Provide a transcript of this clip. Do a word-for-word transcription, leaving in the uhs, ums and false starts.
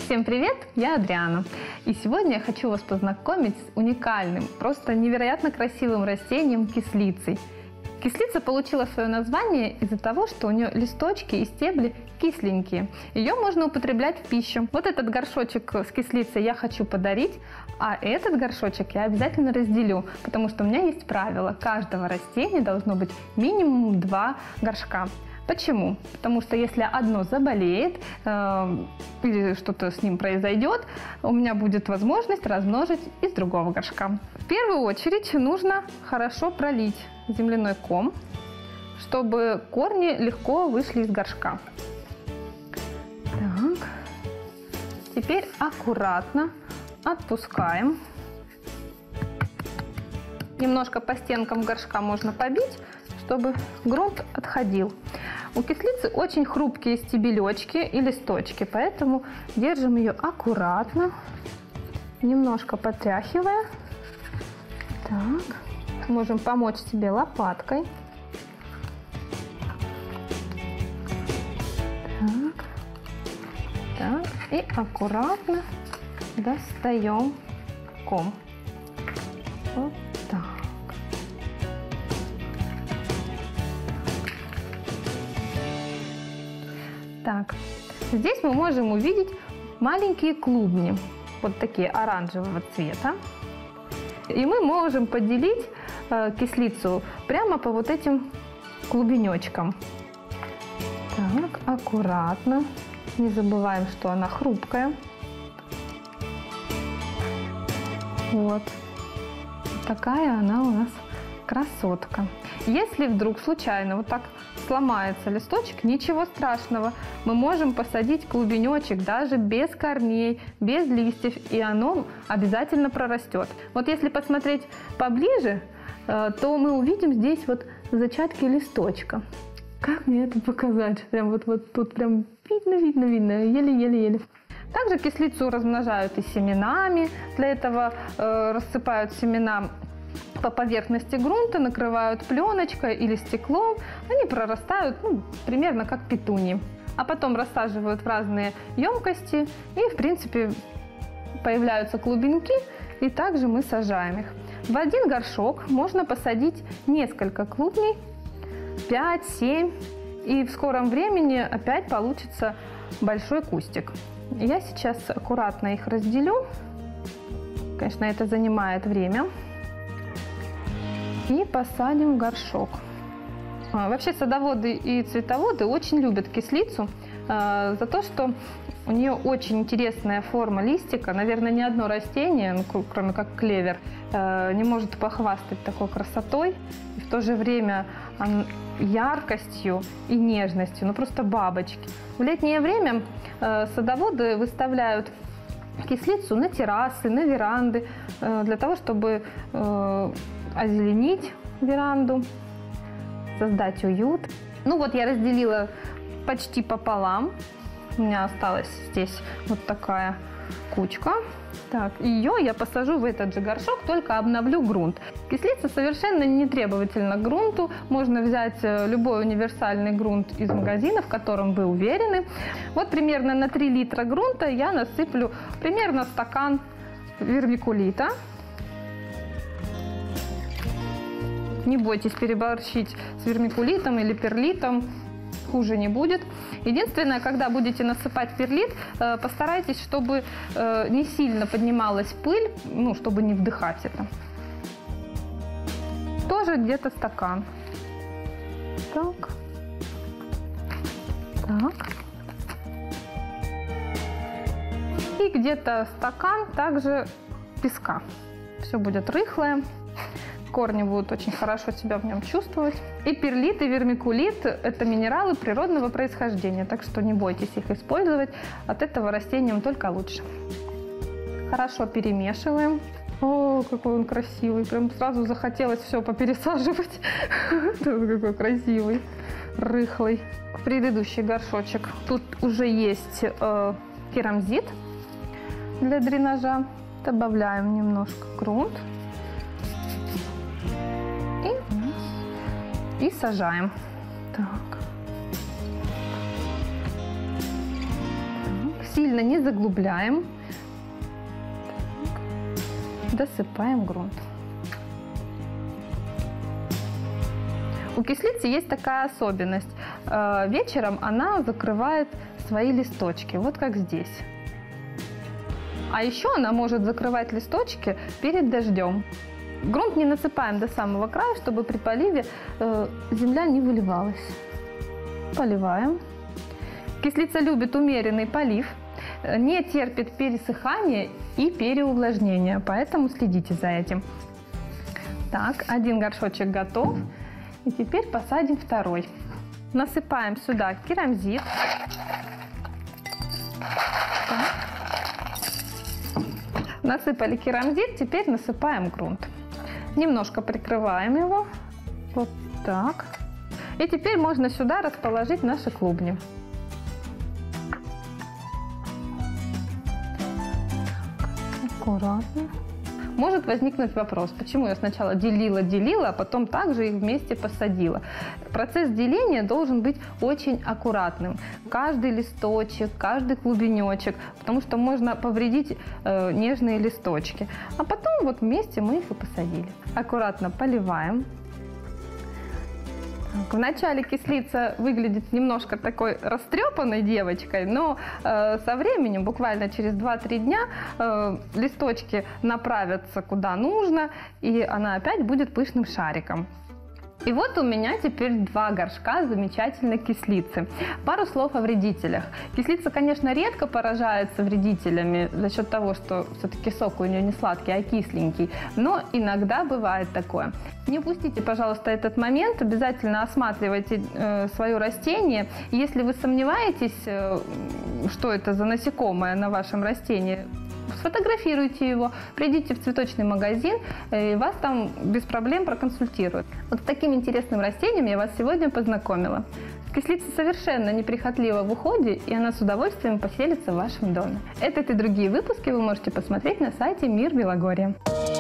Всем привет, я Адриана. И сегодня я хочу вас познакомить с уникальным, просто невероятно красивым растением кислицей. Кислица получила свое название из-за того, что у нее листочки и стебли кисленькие. Ее можно употреблять в пищу. Вот этот горшочек с кислицей я хочу подарить, а этот горшочек я обязательно разделю, потому что у меня есть правило: каждого растения должно быть минимум два горшка. Почему? Потому что если одно заболеет э, или что-то с ним произойдет, у меня будет возможность размножить из другого горшка. В первую очередь нужно хорошо пролить земляной ком, чтобы корни легко вышли из горшка. Так. Теперь аккуратно отпускаем. Немножко по стенкам горшка можно побить, чтобы грунт отходил. У кислицы очень хрупкие стебелечки и листочки, поэтому держим ее аккуратно, немножко потряхивая. Так. Можем помочь себе лопаткой. Так. Так. И аккуратно достаем ком. Вот так. Так, здесь мы можем увидеть маленькие клубни, вот такие оранжевого цвета. И мы можем поделить э, кислицу прямо по вот этим клубенечкам. Так, аккуратно. Не забываем, что она хрупкая. Вот. Такая она у нас красотка. Если вдруг случайно вот так сломается листочек, ничего страшного. Мы можем посадить клубенечек даже без корней, без листьев, и оно обязательно прорастет. Вот если посмотреть поближе, то мы увидим здесь вот зачатки листочка. Как мне это показать? Прям вот, вот тут прям видно, видно, видно, еле-еле-еле. Также кислицу размножают и семенами. Для этого э, рассыпают семена по поверхности грунта, накрывают пленочкой или стеклом. Они прорастают ну, примерно как петуньи. А потом рассаживают в разные емкости, и в принципе появляются клубеньки, и также мы сажаем их. В один горшок можно посадить несколько клубней, пять-семь, и в скором времени опять получится большой кустик. Я сейчас аккуратно их разделю. Конечно, это занимает время. И посадим в горшок. Вообще садоводы и цветоводы очень любят кислицу э, за то, что у нее очень интересная форма листика. Наверное, ни одно растение, ну, кроме как клевер, э, не может похвастать такой красотой и в то же время э, яркостью и нежностью. Ну просто бабочки. В летнее время э, садоводы выставляют кислицу на террасы, на веранды, э, для того, чтобы э, озеленить веранду, создать уют. Ну вот я разделила почти пополам. У меня осталась здесь вот такая кучка. Так, ее я посажу в этот же горшок, только обновлю грунт. Кислица совершенно не требовательна к грунту. Можно взять любой универсальный грунт из магазина, в котором вы уверены. Вот примерно на три литра грунта я насыплю примерно стакан вермикулита. Не бойтесь переборщить с вермикулитом или перлитом, хуже не будет. Единственное, когда будете насыпать перлит, постарайтесь, чтобы не сильно поднималась пыль, ну, чтобы не вдыхать это. Тоже где-то стакан. Так. Так. И где-то стакан также песка. Все будет рыхлое. Корни будут очень хорошо себя в нем чувствовать. И перлит, и вермикулит – это минералы природного происхождения, так что не бойтесь их использовать. От этого растениям только лучше. Хорошо перемешиваем. О, какой он красивый. Прям сразу захотелось все попересаживать. Какой красивый, рыхлый. Предыдущий горшочек. Тут уже есть керамзит для дренажа. Добавляем немножко грунт. И сажаем. Так. сильно не заглубляем. Досыпаем грунт. У кислицы есть такая особенность. Вечером она закрывает свои листочки, вот как здесь. А еще она может закрывать листочки перед дождем. Грунт не насыпаем до самого края, чтобы при поливе земля не выливалась. Поливаем. Кислица любит умеренный полив, не терпит пересыхания и переувлажнения, поэтому следите за этим. Так, один горшочек готов. И теперь посадим второй. Насыпаем сюда керамзит. Насыпали керамзит, теперь насыпаем грунт. Немножко прикрываем его. Вот так. И теперь можно сюда расположить наши клубни. Аккуратно. Может возникнуть вопрос, почему я сначала делила-делила, а потом также их вместе посадила. Процесс деления должен быть очень аккуратным. Каждый листочек, каждый клубенечек, потому что можно повредить э, нежные листочки. А потом вот вместе мы их и посадили. Аккуратно поливаем. Вначале кислица выглядит немножко такой растрепанной девочкой, но э, со временем, буквально через два-три дня, э, листочки направятся куда нужно, и она опять будет пышным шариком. И вот у меня теперь два горшка замечательной кислицы. Пару слов о вредителях. Кислица, конечно, редко поражается вредителями за счет того, что все-таки сок у нее не сладкий, а кисленький. Но иногда бывает такое. Не упустите, пожалуйста, этот момент. Обязательно осматривайте э, свое растение. Если вы сомневаетесь, э, что это за насекомое на вашем растении, сфотографируйте его, придите в цветочный магазин, и вас там без проблем проконсультируют. Вот с таким интересным растением я вас сегодня познакомила. Кислица совершенно неприхотлива в уходе, и она с удовольствием поселится в вашем доме. Этот и другие выпуски вы можете посмотреть на сайте Мир Белогорья.